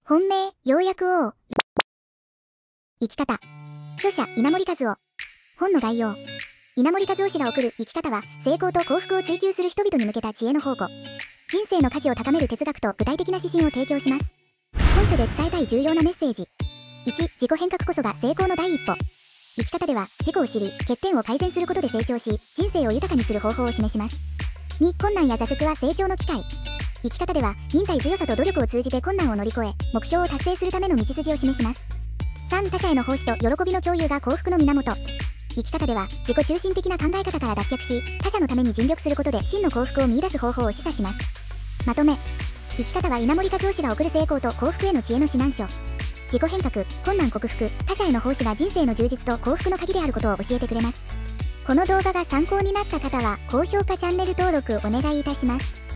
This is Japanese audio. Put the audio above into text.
本命、ようやく王。生き方。著者、稲森和夫。本の概要。稲森和夫氏が送る生き方は、成功と幸福を追求する人々に向けた知恵の宝庫。人生の価値を高める哲学と具体的な指針を提供します。本書で伝えたい重要なメッセージ。1、自己変革こそが成功の第一歩。生き方では、自己を知り、欠点を改善することで成長し、人生を豊かにする方法を示します。2、困難や挫折は成長の機会。生き方では、忍耐強さと努力を通じて困難を乗り越え、目標を達成するための道筋を示します。3、他者への奉仕と喜びの共有が幸福の源。生き方では、自己中心的な考え方から脱却し、他者のために尽力することで真の幸福を見出す方法を示唆します。まとめ。生き方は稲森和夫氏が送る成功と幸福への知恵の指南書。自己変革、困難克服、他者への奉仕が人生の充実と幸福の鍵であることを教えてくれます。この動画が参考になった方は、高評価チャンネル登録お願いいたします。